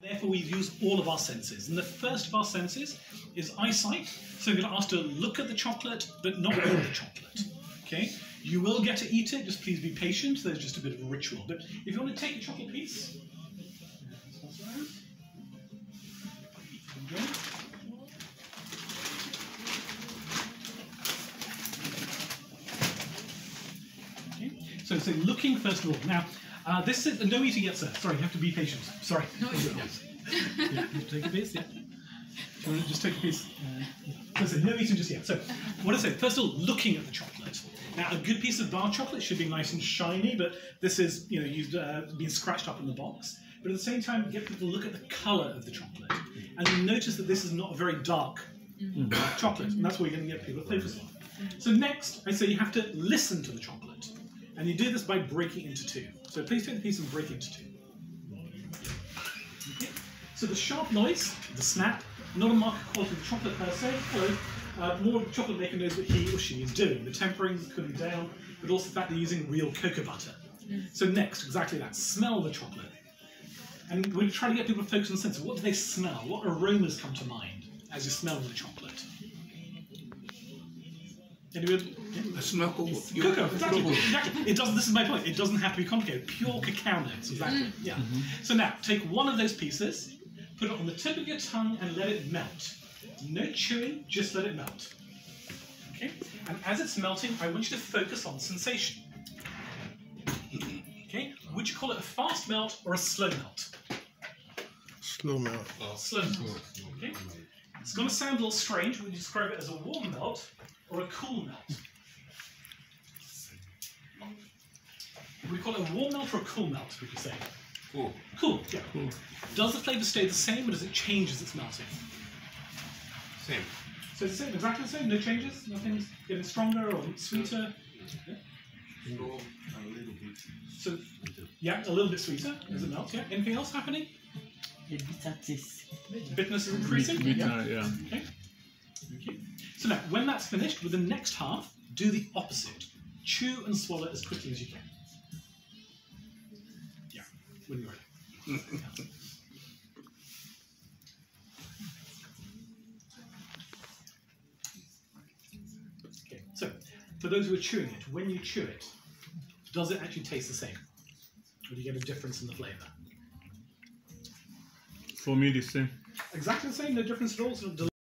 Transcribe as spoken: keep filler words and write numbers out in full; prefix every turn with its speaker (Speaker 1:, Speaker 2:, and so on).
Speaker 1: Therefore, we use all of our senses. And the first of our senses is eyesight. So we're going to ask to look at the chocolate, but not eat the chocolate. Okay? You will get to eat it, just please be patient. There's just a bit of a ritual. But if you want to take a chocolate piece, okay. So, so looking first of all. Now, uh, this is uh, no eating yet, sir. Sorry, you have to be patient. Sorry.
Speaker 2: No eating.
Speaker 1: Yes. Yeah, you take a piece. Yeah. Do you want to just take a piece? Uh, so no eating just yet. So, what I say? First of all, looking at the chocolate. Now, a good piece of bar chocolate should be nice and shiny, but this is, you know, you've uh, been scratched up in the box. But at the same time, get people to look at the colour of the chocolate, and you notice that this is not a very dark mm-hmm. chocolate, and that's what you're going to get people to focus on. So next, I say you have to listen to the chocolate, and you do this by breaking it into two. So please take the piece and break it into two. Okay. So the sharp noise, the snap, not a mark of quality of the chocolate per se. Hello. Uh, more the chocolate maker knows what he or she is doing. The tempering is cooling down, but also the fact they're using real cocoa butter. So next, exactly that. Smell the chocolate. And we're trying to get people to focus on the sense of what do they smell? What aromas come to mind as you smell the chocolate? Anybody? Yeah.
Speaker 3: I smell cocoa.
Speaker 1: Cocoa, exactly. exactly. It doesn't. This is my point. It doesn't have to be complicated. Pure cacao notes, exactly. Mm. Yeah. Mm-hmm. So now, take one of those pieces, put it on the tip of your tongue, and let it melt. No chewing, just let it melt. Okay. And as it's melting, I want you to focus on sensation. Okay. Would you call it a fast melt or a slow melt?
Speaker 3: Slow melt.
Speaker 1: Slow melt. Okay. It's going to sound a little strange. Would you describe it as a warm melt or a cool melt? Would we call it a warm melt or a cool melt, would you say?
Speaker 3: Cool.
Speaker 1: Cool, yeah. Cool. Does the flavour stay the same or does it change as it's melting?
Speaker 3: Same.
Speaker 1: So it's the same, exactly the same, no changes? Nothing's getting stronger or sweeter? Yeah.
Speaker 3: So, a little bit.
Speaker 1: So, yeah, a little bit sweeter as it melts, yeah. Anything else happening?
Speaker 4: The bitterness.
Speaker 1: Bitterness is increasing?
Speaker 4: Bitter,
Speaker 1: yeah.
Speaker 4: yeah.
Speaker 1: Okay. Okay. So now, when that's finished, with the next half, do the opposite. Chew and swallow as quickly as you can. Yeah, when you're ready. Yeah. Okay, so, for those who are chewing it, when you chew it, does it actually taste the same? Or do you get a difference in the flavour?
Speaker 4: For me, the same.
Speaker 1: Exactly the same, no difference at all. So